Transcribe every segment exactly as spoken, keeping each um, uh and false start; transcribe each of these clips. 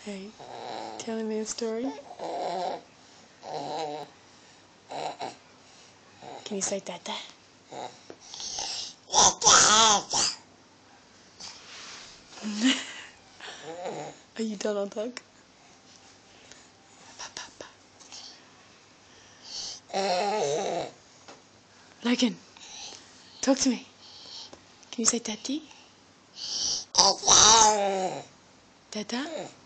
Hey, telling me a story? Can you say Tata? Are you Donald Duck? Logan, talk to me. Can you say Tati? Tata?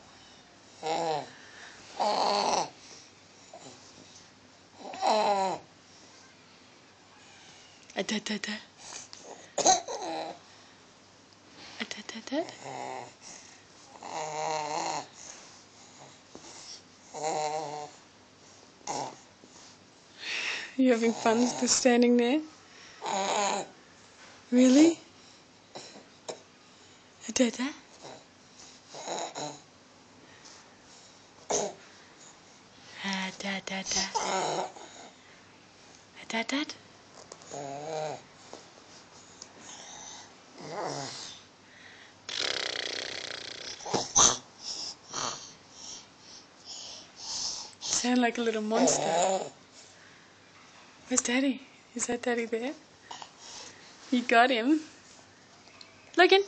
A da da da. A da da da. You having fun just standing there? Really? A da da? A da da da. A da da? Sound like a little monster. Where's Daddy? Is that Daddy there? You got him. Logan.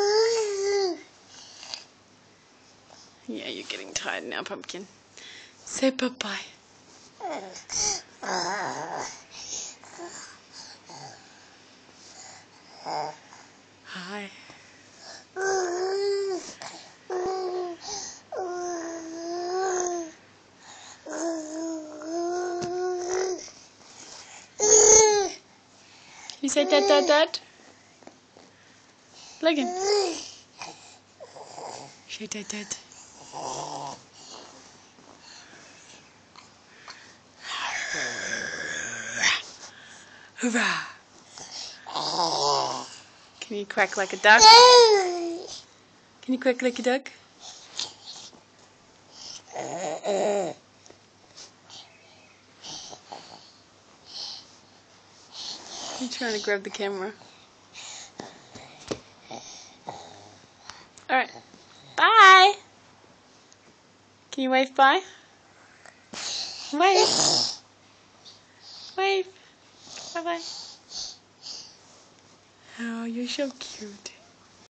Yeah, you're getting tired now, Pumpkin. Say bye-bye. Hi. You say dad, dad, dad? Logan. Say dad, dad. Hurrah. Can you quack like a duck? Can you quack like a duck? I'm trying to grab the camera. Alright. Bye! Can you wave bye? Wave! Wave! Bye bye! Oh, you're so cute.